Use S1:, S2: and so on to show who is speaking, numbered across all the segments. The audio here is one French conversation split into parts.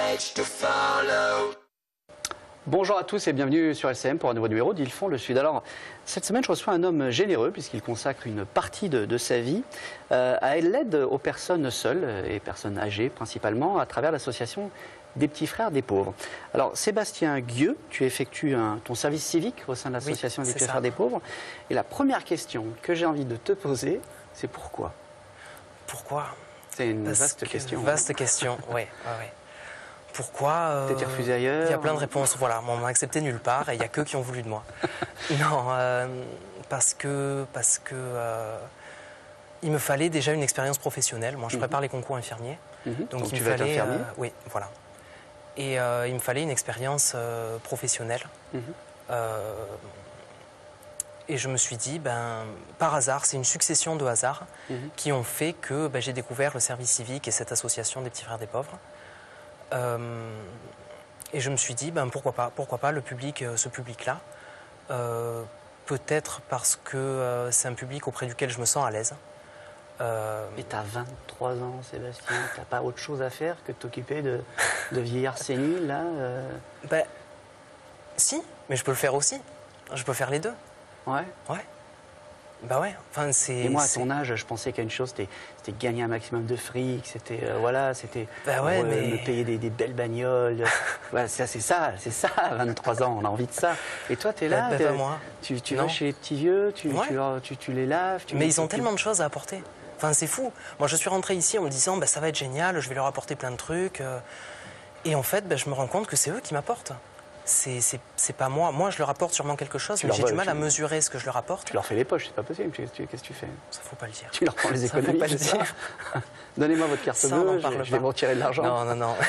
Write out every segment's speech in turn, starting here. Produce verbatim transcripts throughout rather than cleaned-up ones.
S1: Bonjour à tous et bienvenue sur L C M pour un nouveau numéro d'Ils font le Sud. Alors, cette semaine, je reçois un homme généreux puisqu'il consacre une partie de, de sa vie euh, à l'aide aux personnes seules et personnes âgées principalement à travers l'association des petits frères des pauvres. Alors, Sébastien Guieux, tu effectues un, ton service civique au sein de l'association oui, des petits ça. frères des pauvres. Et la première question que j'ai envie de te poser, c'est pourquoi?
S2: Pourquoi?
S1: C'est une
S2: Parce
S1: vaste
S2: que,
S1: question.
S2: Vaste question, oui. Ouais, ouais. Pourquoi euh,
S1: T'as été refusé ailleurs?
S2: Il y a plein de réponses. Voilà, on m'a accepté nulle part et il n'y a qu'eux qui ont voulu de moi. Non, euh, parce que, parce que euh, il me fallait déjà une expérience professionnelle. Moi, je prépare mm-hmm. les concours infirmiers.
S1: Mm-hmm.
S2: Donc,
S1: donc
S2: il
S1: tu
S2: me
S1: vas
S2: fallait,
S1: être infirmier
S2: euh, oui, voilà. Et euh, il me fallait une expérience euh, professionnelle. Mm-hmm. euh, et je me suis dit, ben, par hasard, c'est une succession de hasards mm-hmm. qui ont fait que ben, j'ai découvert le service civique et cette association des petits frères des pauvres. Euh, et je me suis dit, ben, pourquoi pas, pourquoi pas le public, ce public-là. Euh, Peut-être parce que euh, c'est un public auprès duquel je me sens à l'aise. Euh...
S1: Mais tu as vingt-trois ans, Sébastien, tu n'as pas autre chose à faire que de t'occuper de, de vieillards séniles, là euh...
S2: Ben, si, mais je peux le faire aussi. Je peux faire les deux.
S1: Ouais.
S2: Ouais. Bah ouais, enfin c'est...
S1: Et moi, à ton âge, je pensais qu'à une chose, c'était gagner un maximum de fric, c'était, euh, voilà, c'était
S2: bah ouais,
S1: euh,
S2: mais...
S1: me payer des, des belles bagnoles. Voilà, c'est ça, c'est ça, vingt-trois ans, on a envie de ça. Et toi, tu es là,
S2: bah, bah, moi.
S1: tu, tu vas chez les petits vieux, tu,
S2: ouais.
S1: tu, leur, tu, tu les laves. Tu
S2: mais
S1: les,
S2: ils ont
S1: tu...
S2: tellement de choses à apporter. Enfin, c'est fou. Moi, je suis rentré ici en me disant, bah, ça va être génial, je vais leur apporter plein de trucs. Et en fait, bah, je me rends compte que c'est eux qui m'apportent. C'est pas moi. Moi, je leur apporte sûrement quelque chose, tu mais j'ai du mal tu... à mesurer ce que je leur apporte.
S1: Tu leur fais les poches, c'est pas possible. Qu'est-ce que tu fais?
S2: Ça, faut pas le dire.
S1: Tu leur prends les économies,
S2: ça, faut pas le dire.
S1: Donnez-moi votre carte bleue, je, je vais vous retirer de l'argent.
S2: Non, non, non.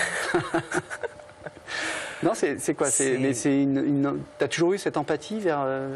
S1: Non, c'est quoi? Mais c'est une, une... T'as toujours eu cette empathie vers... Euh...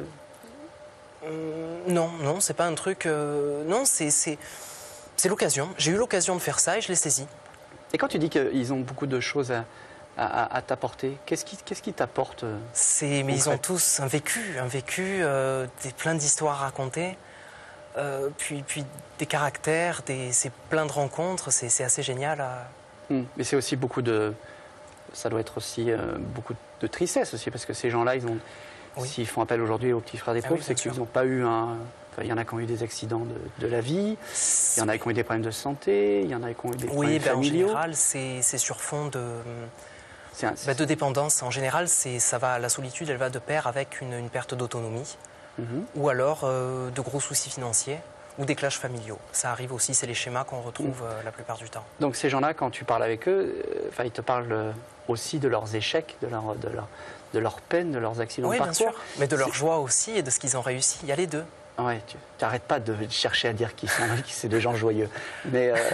S2: Euh, non, non, c'est pas un truc... Euh... Non, c'est l'occasion. J'ai eu l'occasion de faire ça et je l'ai saisi.
S1: Et quand tu dis qu'ils ont beaucoup de choses à... à, à t'apporter, qu'est-ce qui qu'est-ce qui t'apporte?
S2: C'est mais ils ont tous un vécu, un vécu, euh, des plein d'histoires à raconter, euh, puis puis des caractères, des c'est plein de rencontres, c'est assez génial. À...
S1: Mmh. Mais c'est aussi beaucoup de, ça doit être aussi euh, beaucoup de tristesse aussi parce que ces gens-là, ils ont, oui. s'ils font appel aujourd'hui aux petits frères des pauvres, ah oui, c'est qu'ils n'ont pas eu un. Enfin, il y en a qui ont eu des accidents de, de la vie, il y en a qui ont eu des problèmes de santé, il y en a qui ont eu des problèmes
S2: oui, ben
S1: familiaux.
S2: En général, c'est sur fond de.
S1: Un,
S2: bah de dépendance. En général, ça va, la solitude, elle va de pair avec une, une perte d'autonomie, mm-hmm. ou alors euh, de gros soucis financiers, ou des clashs familiaux. Ça arrive aussi, c'est les schémas qu'on retrouve mm. euh, la plupart du temps.
S1: Donc ces gens-là, quand tu parles avec eux, euh, ils te parlent euh, aussi de leurs échecs, de leur, de leur, de leur peine, de leurs accidents
S2: oui,
S1: de parcours.
S2: Bien sûr, mais de leur joie aussi et de ce qu'ils ont réussi. Il y a les deux.
S1: Ouais, tu n'arrêtes pas de chercher à dire qui sont qui c'est des gens joyeux. Mais euh,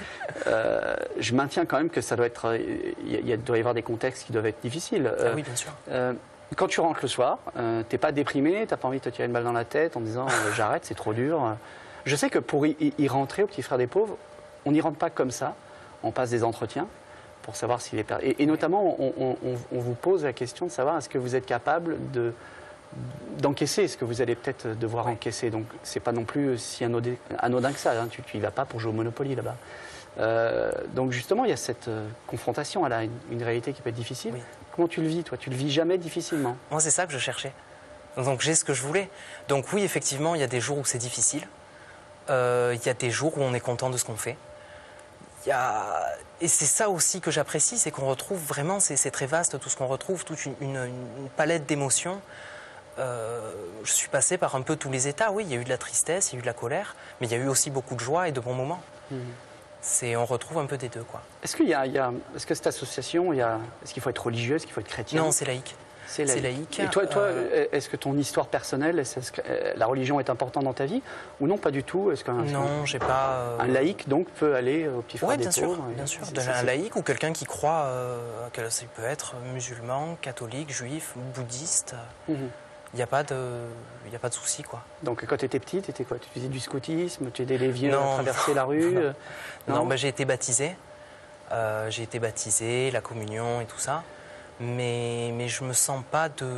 S1: euh, je maintiens quand même que ça doit être, il y, y doit y avoir des contextes qui doivent être difficiles.
S2: Ah oui, bien sûr.
S1: Euh, quand tu rentres le soir, euh, t'es pas déprimé, t'as pas envie de te tirer une balle dans la tête en disant euh, j'arrête, c'est trop dur. Je sais que pour y, y rentrer au Petit Frère des Pauvres, on n'y rentre pas comme ça. On passe des entretiens pour savoir s'il est perdu. Et, et notamment, on, on, on, on vous pose la question de savoir est-ce que vous êtes capable de d'encaisser ce que vous allez peut-être devoir oui. encaisser. Donc, c'est pas non plus si anodin, anodin que ça. Hein. Tu n'y vas pas pour jouer au Monopoly là-bas. Euh, donc, justement, il y a cette euh, confrontation. Elle a une, une réalité qui peut être difficile. Oui. Comment tu le vis, toi? Tu le vis jamais difficilement?
S2: Moi, c'est ça que je cherchais. Donc, j'ai ce que je voulais. Donc, oui, effectivement, il y a des jours où c'est difficile. Euh, il y a des jours où on est content de ce qu'on fait. Il y a... Et c'est ça aussi que j'apprécie, c'est qu'on retrouve vraiment, c'est très vaste, tout ce qu'on retrouve, toute une, une, une palette d'émotions. Euh, je suis passé par un peu tous les états. Oui, il y a eu de la tristesse, il y a eu de la colère, mais il y a eu aussi beaucoup de joie et de bons moments. Mmh. C'est, on retrouve un peu des deux, quoi.
S1: Est-ce qu'il y a, il y a, est-ce que cette association, il y a, est-ce qu'il faut être religieux, est-ce qu'il faut être chrétien?
S2: Non, c'est laïque.
S1: C'est laïque.
S2: laïque.
S1: Et toi, toi
S2: euh...
S1: est-ce que ton histoire personnelle, est-ce que la religion est importante dans ta vie ou non, pas du tout? Est-ce qu'un
S2: non, j'ai pas. Euh...
S1: Un laïque donc peut aller au Petit Frère
S2: ouais,
S1: des
S2: bien
S1: pauvres?
S2: Oui, bien sûr. Bien sûr. Un laïque ou quelqu'un qui croit, euh, que ça peut être musulman, catholique, juif, bouddhiste. Mm-hmm. Il n'y a pas de, il y a pas de souci, quoi.
S1: Donc, quand tu étais petite, tu étais quoi? Tu faisais du scoutisme? Tu aidais les vieux
S2: non,
S1: à traverser la rue?
S2: Non, non, non bah, j'ai été baptisé. Euh, j'ai été baptisé, la communion et tout ça. Mais, mais je me sens pas de...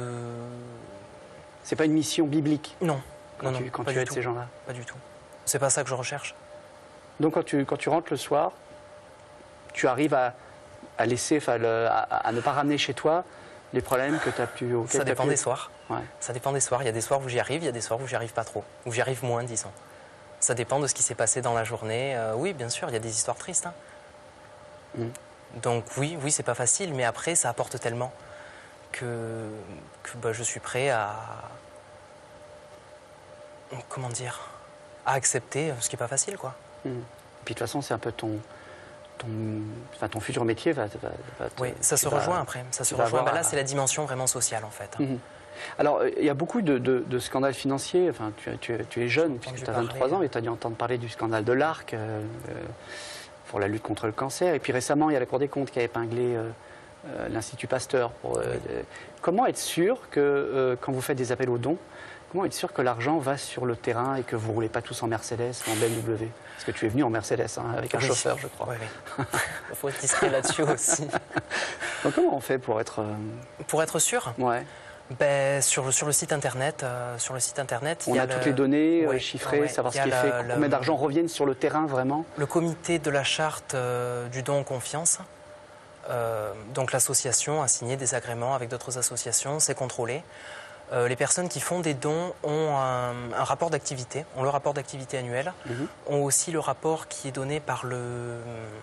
S1: C'est pas une mission biblique?
S2: Non.
S1: Quand
S2: non,
S1: tu,
S2: non,
S1: quand tu aides ces gens-là?
S2: Pas du tout. C'est pas ça que je recherche.
S1: Donc, quand tu, quand tu rentres le soir, tu arrives à, à laisser, enfin, le- à, à ne pas ramener chez toi les problèmes que tu as pu...
S2: Ça dépend
S1: pu...
S2: des soirs.
S1: Ouais.
S2: Ça dépend des soirs. Il y a des soirs où j'y arrive, il y a des soirs où j'y arrive pas trop. Où j'y arrive moins, disons. Ça dépend de ce qui s'est passé dans la journée. Euh, oui, bien sûr, il y a des histoires tristes. Hein.
S1: Mm.
S2: Donc oui, oui, c'est pas facile, mais après, ça apporte tellement que, que bah, je suis prêt à... Comment dire, à accepter ce qui n'est pas facile, quoi.
S1: Mm. Et puis de toute façon, c'est un peu ton, ton, enfin, ton futur métier va, va, va te-
S2: Oui, ça se
S1: vas-
S2: rejoint après. Ça se
S1: vas
S2: rejoint.
S1: avoir
S2: Bah, là,
S1: à-
S2: c'est la dimension vraiment sociale, en fait.
S1: Mhm. Alors, il y a beaucoup de, de- de scandales financiers. Enfin, tu, tu- tu es jeune, puisque tu as
S2: entendu
S1: vingt-trois ans,
S2: parler.
S1: et tu as dû entendre parler du scandale de l'Arc euh, euh, pour la lutte contre le cancer. Et puis récemment, il y a la Cour des comptes qui a épinglé euh, euh, l'Institut Pasteur. Pour, euh, euh, comment être sûr que, euh, quand vous faites des appels aux dons, comment être sûr que l'argent va sur le terrain et que vous ne roulez pas tous en Mercedes ou en B M W? Parce que tu es venu en Mercedes, hein, avec un
S2: Oui.
S1: chauffeur, je crois.
S2: Oui, oui. Il faut être discret là-dessus aussi.
S1: Donc comment on fait pour être... euh,
S2: Pour être sûr,
S1: Ouais.
S2: ben, sur, le- sur le site internet, euh, sur le site internet, il
S1: On
S2: y
S1: a,
S2: a
S1: toutes
S2: le-
S1: les données euh,
S2: Ouais,
S1: chiffrées,
S2: ouais,
S1: savoir
S2: il
S1: ce
S2: y
S1: qui
S2: a
S1: est fait,
S2: la- la-
S1: combien d'argent reviennent sur le terrain vraiment.
S2: Le comité de la charte euh, du don en confiance. Euh, donc l'association a signé des agréments avec d'autres associations, c'est contrôlé. Euh, les personnes qui font des dons ont un, un rapport d'activité, ont le rapport d'activité annuel,
S1: Mhm.
S2: ont aussi le rapport qui est donné par le, euh,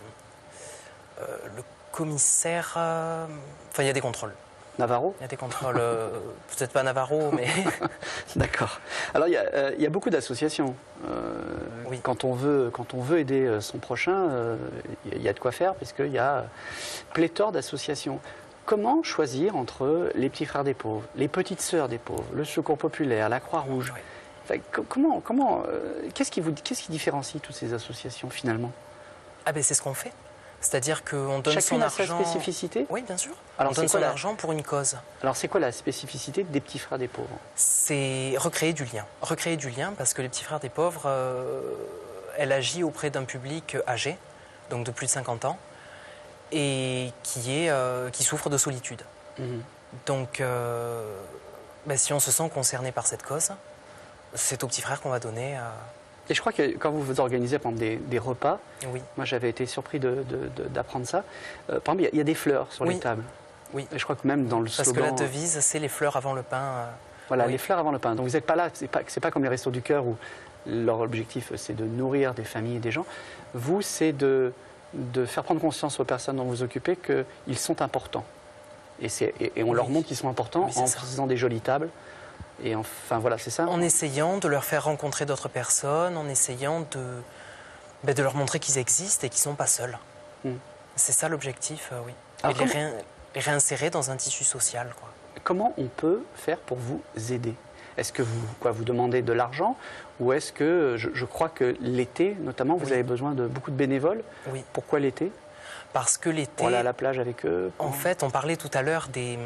S2: le commissaire. euh, Enfin, il y a des contrôles.
S1: Navarro.
S2: Il y a des contrôles, euh, peut-être pas Navarro, mais
S1: D'accord. Alors, il y a, euh, il y a beaucoup d'associations. Euh,
S2: Oui.
S1: Quand on veut, quand on veut aider euh, son prochain, euh, il y a de quoi faire, puisqu'il y a pléthore d'associations. Comment choisir entre les petits frères des pauvres, les petites sœurs des pauvres, le Secours populaire, la Croix-Rouge?
S2: Oui.
S1: Enfin, co- comment, comment, euh, qu'est-ce qui vous, qu'est-ce qui différencie toutes ces associations finalement?
S2: ah ben, c'est ce qu'on fait. C'est-à-dire qu'on donne
S1: Chacune
S2: son
S1: a sa
S2: argent.
S1: spécificité.
S2: Oui, bien sûr.
S1: Alors,
S2: on
S1: c'est
S2: donne
S1: quoi
S2: son
S1: la-
S2: argent pour une cause.
S1: Alors, c'est quoi la spécificité des petits frères des pauvres?
S2: C'est recréer du lien. Recréer du lien parce que les petits frères des pauvres, euh, elle agit auprès d'un public âgé, donc de plus de cinquante ans, et qui, est, euh, qui souffre de solitude.
S1: Mhm.
S2: Donc, euh, ben, si on se sent concerné par cette cause, c'est aux petits frères qu'on va donner. euh,
S1: Et je crois que quand vous vous organisez par exemple, des, des repas,
S2: Oui,
S1: moi j'avais été surpris de- de- de- d'apprendre ça. Euh, par exemple, il y a- il y, a des fleurs sur
S2: Oui.
S1: les tables.
S2: oui.
S1: Et je crois que même dans le
S2: Parce
S1: slogan,
S2: que la devise, c'est les fleurs avant le pain. euh,
S1: voilà,
S2: oui.
S1: les fleurs avant le pain. Donc vous n'êtes pas là, c'est pas, c'est pas comme les Restos du Cœur où leur objectif c'est de nourrir des familles et des gens. Vous, c'est de, de faire prendre conscience aux personnes dont vous vous occupez qu'ils sont importants. Et, c'est- et, et on
S2: Oui.
S1: leur montre qu'ils sont importants
S2: Oui, c'est
S1: en
S2: ça.
S1: faisant des jolies tables. Et enfin voilà, c'est ça.
S2: En essayant de leur faire rencontrer d'autres personnes, en essayant de, ben, de leur montrer qu'ils existent et qu'ils ne sont pas seuls.
S1: Mm.
S2: C'est ça l'objectif, euh, oui.
S1: Alors
S2: et les,
S1: comment-
S2: réin- les réinsérer dans un tissu social, quoi.
S1: Comment on peut faire pour vous aider? Est-ce que vous, quoi, vous demandez de l'argent ou est-ce que, je, je crois que l'été notamment, vous
S2: Oui.
S1: avez besoin de beaucoup de bénévoles?
S2: Oui,
S1: Pourquoi l'été?
S2: parce que l'été,
S1: Pour aller à la plage avec eux?
S2: en
S1: pour-
S2: fait, on parlait tout à l'heure des, hum,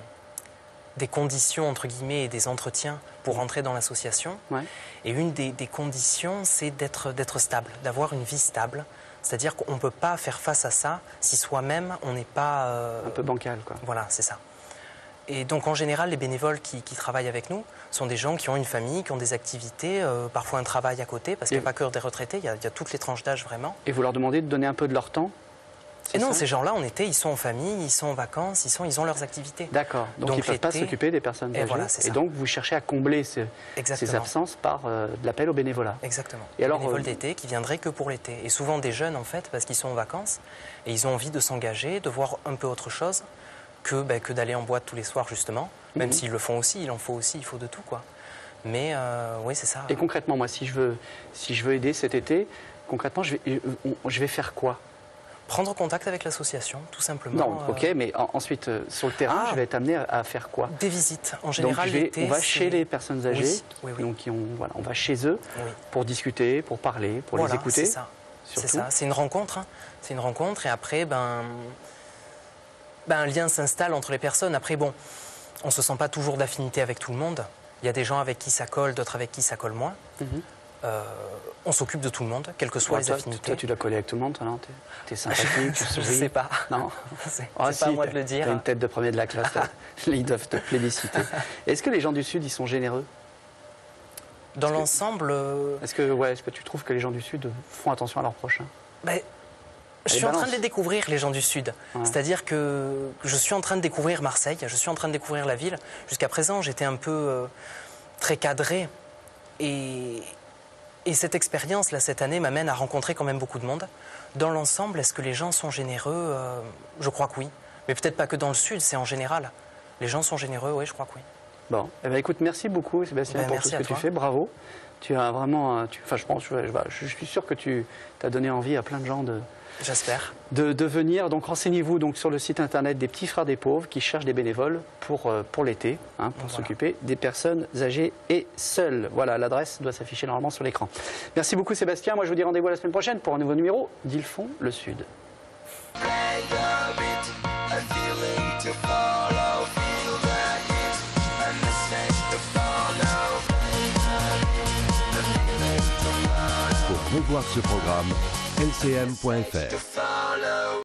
S2: des conditions, entre guillemets, et des entretiens pour rentrer dans l'association.
S1: Ouais.
S2: Et une des, des conditions, c'est d'être d'être stable, d'avoir une vie stable. C'est-à-dire qu'on ne peut pas faire face à ça si soi-même, on n'est pas... euh,
S1: Un peu bancal, quoi.
S2: Voilà, c'est ça. Et donc en général, les bénévoles qui, qui travaillent avec nous sont des gens qui ont une famille, qui ont des activités, euh, parfois un travail à côté, parce qu'il n'y a
S1: Et-
S2: pas que des retraités, il y, a, il y a toutes les tranches d'âge vraiment.
S1: Et vous leur demandez de donner un peu de leur temps?
S2: Et non,
S1: ça
S2: ces gens-là, en été, ils sont en famille, ils sont en vacances, ils, sont, ils ont leurs activités.
S1: D'accord. Donc,
S2: Donc
S1: ils ne peuvent pas
S2: l'été-
S1: s'occuper des personnes
S2: Et
S1: âgées.
S2: voilà, c'est
S1: et
S2: ça.
S1: donc vous cherchez à combler ces,
S2: Exactement.
S1: ces absences par euh, de l'appel au bénévolat.
S2: Exactement.
S1: Et alors,
S2: Des bénévoles
S1: euh,
S2: d'été qui viendraient que pour l'été. Et souvent des jeunes, en fait, parce qu'ils sont en vacances, et ils ont envie de s'engager, de voir un peu autre chose que, ben, que d'aller en boîte tous les soirs, justement. Même
S1: Mhm.
S2: s'ils le font aussi, il en faut aussi, il faut de tout, quoi. Mais euh, oui, c'est ça.
S1: Et concrètement, moi, si je veux, si je veux aider cet été, concrètement, je vais, on- je vais faire quoi?
S2: Prendre contact avec l'association, tout simplement.
S1: Non,
S2: euh,
S1: ok, mais en- ensuite, euh, sur le terrain,
S2: Ah.
S1: je vais être amené à, à faire quoi?
S2: Des visites. En
S1: Donc,
S2: général,
S1: je vais-
S2: l'été,
S1: on va
S2: c'est-
S1: chez les personnes âgées,
S2: Oui, oui, oui.
S1: donc qui ont, voilà, on va chez eux
S2: Oui.
S1: pour discuter, pour parler, pour
S2: Voilà,
S1: les écouter.
S2: C'est ça. C'est
S1: surtout.
S2: ça. C'est une rencontre. hein. C'est une rencontre et après, ben, ben, un lien s'installe entre les personnes. Après, bon, on se sent pas toujours d'affinité avec tout le monde. Il y a des gens avec qui ça colle, d'autres avec qui ça colle moins.
S1: Mhm.
S2: Euh, on s'occupe de tout le monde, quelles que soient
S1: Bon,
S2: les
S1: toi,
S2: affinités.
S1: toi, tu dois coller avec tout le monde, toi, non? T'es- T'es sympathique, tu
S2: Je
S1: souris.
S2: sais pas.
S1: Non.
S2: C'est
S1: Ah,
S2: c'est pas à
S1: si,
S2: moi de
S1: t'as-
S2: le dire.
S1: T'as une tête de premier de la classe. là. Ils doivent te plébisciter. Est-ce que les gens du Sud, ils sont généreux?
S2: Dans
S1: que-
S2: l'ensemble, euh,
S1: Est-ce que, ouais, est-ce que tu trouves que les gens du Sud font attention à leurs prochains?
S2: ben, Je suis en train de les découvrir, les gens du Sud. Ouais. C'est-à-dire que je suis en train de découvrir Marseille, je suis en train de découvrir la ville. Jusqu'à présent, j'étais un peu euh, très cadré. Et, et cette expérience, là, cette année, m'amène à rencontrer quand même beaucoup de monde. Dans l'ensemble, est-ce que les gens sont généreux? euh, Je crois que oui. Mais peut-être pas que dans le Sud, c'est en général. Les gens sont généreux, oui, je crois que oui.
S1: Bon, eh bien, écoute, merci beaucoup, Sébastien, ben, pour tout ce que tu fais. Bravo. Tu as vraiment... Tu, enfin, je, pense, je, je, je suis sûr que tu as donné envie à plein de gens de...
S2: J'espère.
S1: De, de venir. Donc, renseignez-vous donc, sur le site internet des Petits Frères des Pauvres qui cherchent des bénévoles pour, pour l'été, hein, pour voilà. s'occuper des personnes âgées et seules. Voilà, l'adresse doit s'afficher normalement sur l'écran. Merci beaucoup, Sébastien. Moi, je vous dis rendez-vous la semaine prochaine pour un nouveau numéro d'Ilfont le Sud.
S3: Pour revoir ce programme, L C M point F R.